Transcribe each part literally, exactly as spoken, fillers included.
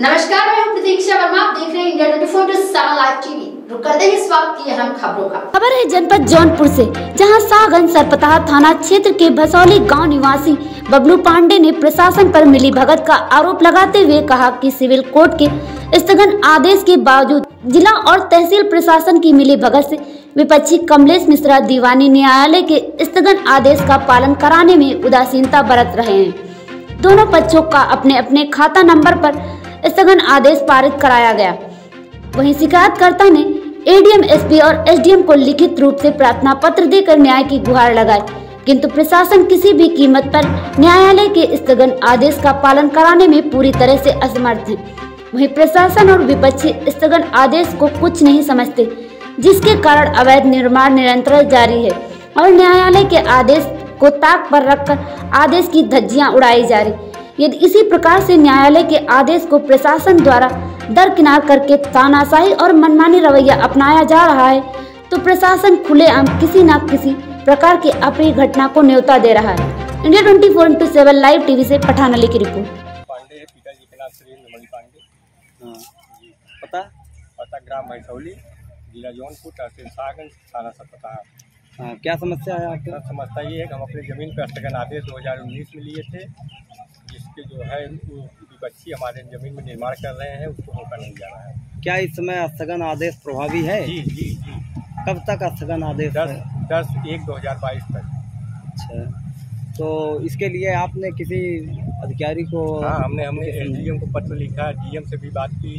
नमस्कार, मैं हूं प्रतीक्षा वर्मा। आप देख रहे हैं इंडिया चौबीस इंटू लाइव टीवी। रुक करते हैं इस वक्त की अहम खबरों का। खबर है जनपद जौनपुर से, जहां शाहगंज सरपताह थाना क्षेत्र के भसौली गांव निवासी बबलू पांडे ने प्रशासन पर मिली भगत का आरोप लगाते हुए कहा कि सिविल कोर्ट के स्थगन आदेश के बावजूद जिला और तहसील प्रशासन की मिली भगत से विपक्षी कमलेश मिश्रा दीवानी न्यायालय के स्थगन आदेश का पालन कराने में उदासीनता बरत रहे हैं। दोनों पक्षों का अपने अपने खाता नंबर पर स्थगन आदेश पारित कराया गया। वहीं शिकायतकर्ता ने एडीएम, एसपी और एसडीएम को लिखित रूप से प्रार्थना पत्र देकर न्याय की गुहार लगाई, किंतु प्रशासन किसी भी कीमत पर न्यायालय के स्थगन आदेश का पालन कराने में पूरी तरह से असमर्थ है। वहीं प्रशासन और विपक्षी स्थगन आदेश को कुछ नहीं समझते, जिसके कारण अवैध निर्माण निरंतर जारी है और न्यायालय के आदेश को ताक पर रखकर आदेश की धज्जियां उड़ाई जा रही। यदि इसी प्रकार से न्यायालय के आदेश को प्रशासन द्वारा दरकिनार करके तानाशाही और मनमानी रवैया अपनाया जा रहा है, तो प्रशासन खुलेआम किसी न किसी प्रकार की अप्रिय घटना को न्योता दे रहा है। इंडिया चौबीस इंटू सात लाइव टीवी से पठान अली की रिपोर्ट। पांडे है, पिताजी के नाम श्री रमणी पांडे। हाँ जी, पता पता ग्राम भसौली, जिला जौनपुर, तहसील शाहगंज, थाना सरपताह। हाँ, क्या समस्या है आपकी? समस्या ये है कि हम अपनी ज़मीन पर स्थगन आदेश दो हज़ार उन्नीस में लिए थे, जिसके जो है विपक्षी हमारे ज़मीन में निर्माण कर रहे हैं, उसको होकर नहीं जा रहा है। क्या इस समय स्थगन आदेश प्रभावी है? जी जी जी। कब तक स्थगन आदेश? दस दस एक दो हज़ार बाईस तक। अच्छा, तो इसके लिए आपने किसी अधिकारी को? हाँ, हमने हमने एसडीएम को पत्र लिखा, डीएम से भी बात की,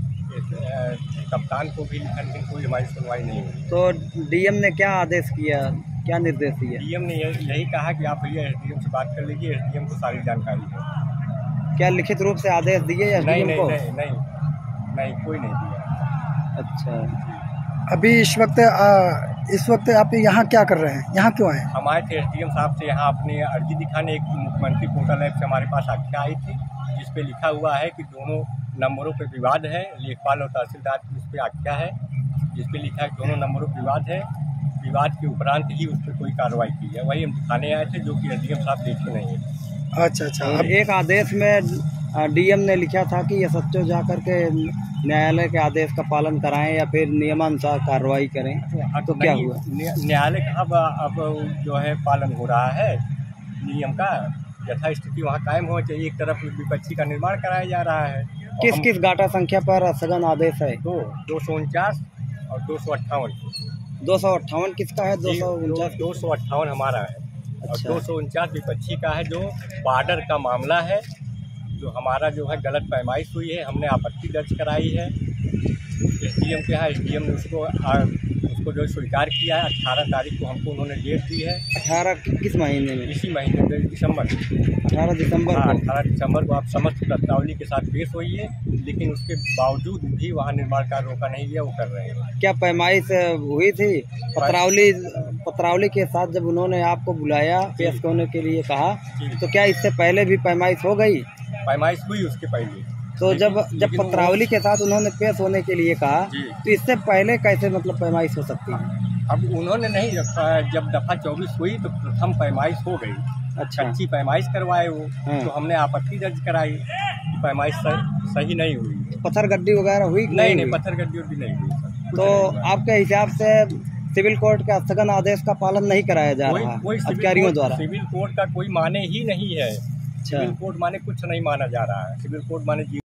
कप्तान को भी लिखा, लेकिन कोई हमारी सुनवाई नहीं हुई। तो डीएम ने क्या आदेश किया, क्या निर्देश दिया? डीएम ने यही कहा कि आप भैया एसडीएम से बात कर लीजिए, एसडीएम को सारी जानकारी है। क्या लिखित रूप से आदेश दिए या नहीं नहीं, को? नहीं नहीं नहीं कोई नहीं दिया। अच्छा, अभी इस वक्त आ, इस वक्त आप यहाँ क्या कर रहे हैं? यहाँ क्यों आए? हम आए थे एसडीएम साहब से यहाँ अपनी अर्जी दिखाने। एक मुख्यमंत्री पोर्टल ऐप से हमारे पास आख्या आई थी, जिस पे लिखा हुआ है कि दोनों नंबरों पे विवाद है। लेखपाल और तहसीलदार की उस पर आख्या है, जिस पे लिखा है कि दोनों नंबरों पर विवाद है, विवाद के उपरांत ही उस पर कोई कार्रवाई की है। वही हम दिखाने आए थे, जो कि एसडीएम साहब देखे नहीं है। अच्छा अच्छा। अब एक आदेश में डीएम ने लिखा था कि ये सच्चो जा करके न्यायालय के आदेश का पालन कराएं या फिर नियमानुसार कार्रवाई करें, तो क्या हुआ? न्यायालय का अब अब जो है पालन हो रहा है नियम का, यथा स्थिति वहाँ कायम होना चाहिए। एक तरफ विपक्षी का निर्माण कराया जा रहा है। किस किस गाटा संख्या पर स्थगन आदेश है? दो दो सौ उनचास और दो सौ अट्ठावन। दो सौ अट्ठावन किसका है? दो सौ उनचास दो सौ अट्ठावन हमारा है। अच्छा। और दो सौ उनचास विपक्षी का है, जो बॉर्डर का मामला है, जो हमारा जो है गलत पैमाइश हुई है, हमने आपत्ति दर्ज कराई है एसडीएम के यहाँ। एसडीएम ने उसको आ, उसको जो स्वीकार किया है। अट्ठारह तारीख को हमको उन्होंने डेट दी है। अठारह किस महीने में? इसी महीने में, दिसंबर अठारह दिसंबर हाँ, को। अठारह दिसंबर को आप समस्त प्रश्नावली के साथ पेश होइए, लेकिन उसके बावजूद भी वहाँ निर्माण कार्य रोका नहीं गया, वो कर रहे हैं। क्या पैमाइश हुई थी? पत्रावली पत्रावली के साथ जब उन्होंने आपको बुलाया, पेश होने के लिए कहा, तो क्या इससे पहले भी पैमाइश हो गई? पैमाइश हुई उसके पहले। तो जब जब पत्रावली के साथ उन्होंने पेश होने के लिए कहा, तो इससे पहले कैसे मतलब पैमाइश हो सकती है? अब उन्होंने नहीं, जब दफा चौबीस हुई तो प्रथम पैमाइश हो गई। अच्छा, अच्छी पैमाइश करवाए वो। हाँ। तो हमने आपत्ति दर्ज कराई कि पैमाइश सही नहीं हुई। पत्थर गड्डी वगैरह हुई? नहीं नहीं, पत्थर गड्डी भी नहीं हुई। तो आपके हिसाब से सिविल कोर्ट का स्थगन आदेश का पालन नहीं कराया जा रहा है अधिकारियों द्वारा? सिविल कोर्ट का कोई माने ही नहीं है। सिविल कोर्ट माने कुछ नहीं माना जा रहा है। सिविल कोर्ट माने